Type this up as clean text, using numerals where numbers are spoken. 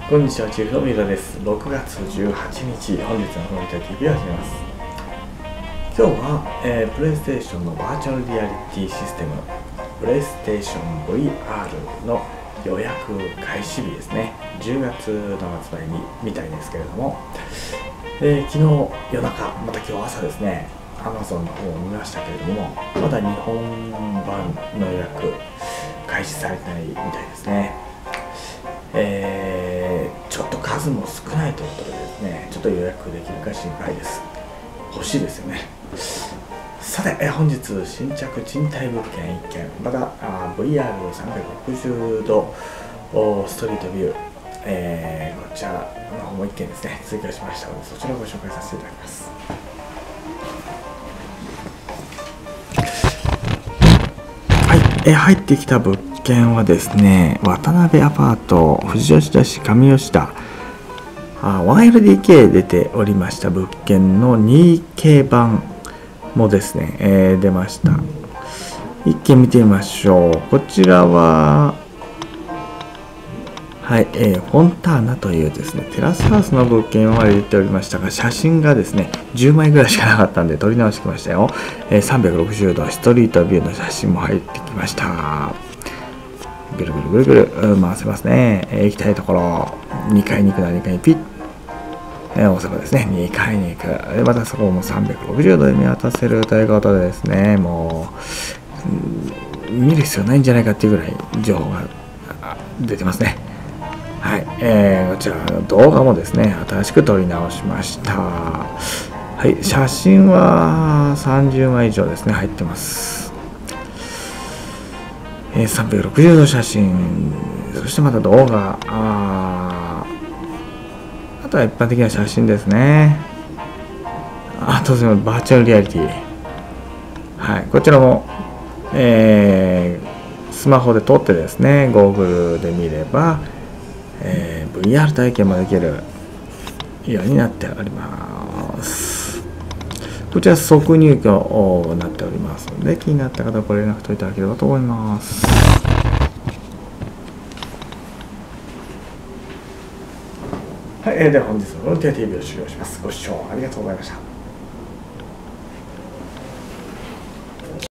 こんにちは、チーフの三浦です。6月18日、本日のフロンティア TV を始めます。今日は、プレイステーションのバーチャルリアリティシステム、プレイステーション VR の予約開始日ですね。10月の発売みたいですけれども、昨日夜中、また今日朝ですね、Amazon の方を見ましたけれども、まだ日本版の予約開始されてないみたいですね。ちょっと数も少ないということでですね、ちょっと予約できるか心配です。欲しいですよね。さて、本日新着賃貸物件1件、またVR360 度ストリートビュー、こちらの方も1件ですね、追加しましたので、そちらをご紹介させていただきます。はい、入ってきた物件はですね、渡辺アパート、富士吉田市上吉田、1LDK 出ておりました物件の 2K 版もですね、出ました。一件見てみましょう。こちらは、はい、フォンターナというですね、テラスハウスの物件まで出ておりましたが、写真がですね、10枚ぐらいしかなかったんで撮り直してきましたよ。360度ストリートビューの写真も入ってきました。ぐるぐるぐるぐる回せますね。行きたいところ、2階に行くなら2階にピッ、押せばですね、2階に行く。で、またそこも360度で見渡せるということでですね、もう、見る必要ないんじゃないかっていうぐらい情報が出てますね。はい、こちらの動画もですね、新しく撮り直しました。はい、写真は30枚以上ですね、入ってます。360度写真、そしてまた動画、あとは一般的な写真ですね。あとバーチャルリアリティ。はい、こちらも、スマホで撮ってですね、ゴーグルで見れば、VR 体験もできるようになっております。こちら即入居になっておりますので、気になった方はご連絡といただければと思います。はい、では本日のフロンティア TV を終了します。ご視聴ありがとうございました。